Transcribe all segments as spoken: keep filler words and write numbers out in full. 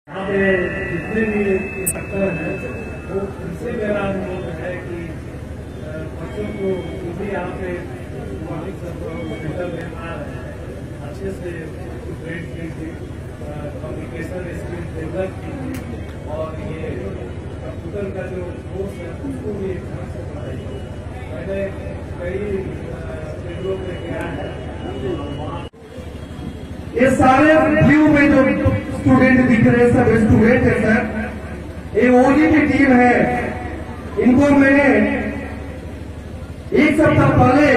यहाँ पे जितने भी इंस्ट्रक्टर हैं वो उनसे मेरा अनुरोध है कि बच्चों को जो भी यहाँ पे सेंटर में आ रहे हैं अच्छे से ट्रेन कीजिए, कम्युनिकेशन स्किल डेवलप कीजिए और ये कंप्यूटर का जो कोर्स है उसको भी ढंग से पढ़ाइए। मैंने कई केंद्रों में गया है, ये सारे व्यू में जो स्टूडेंट दिख रहे हैं सब स्टूडेंट है सर। ये ओजी की टीम है, इनको मैंने एक सप्ताह पहले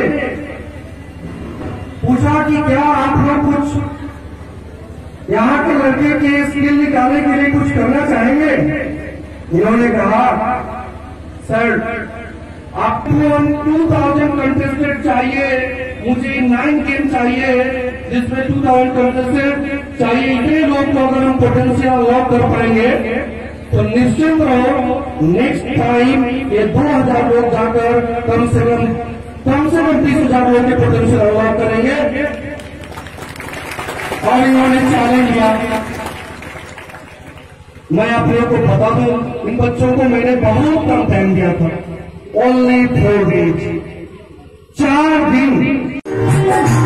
पूछा कि क्या आप लोग कुछ यहाँ के लड़के के स्किल निकालने के लिए कुछ करना चाहेंगे। इन्होंने कहा सर आपको टू थाउजेंड कंटेस्टेड चाहिए, मुझे नाइन गेम चाहिए जिसमें टू थाउजेंड कंटेस्टेड चाहिए। इतने लोग को अगर हम पोटेंशियल अनलॉक कर पाएंगे तो निश्चित रहो नेक्स्ट टाइम ये दो हजार लोग जाकर कम से कम कम से कम बीस हजार लोग के पोटेंशियल अनलॉक करेंगे। और इन्होंने चैलेंज दिया। मैं आप लोगों को बता दूं, इन बच्चों को मैंने बहुत कम टाइम दिया था, ओनली फोर डेज, चार दिन।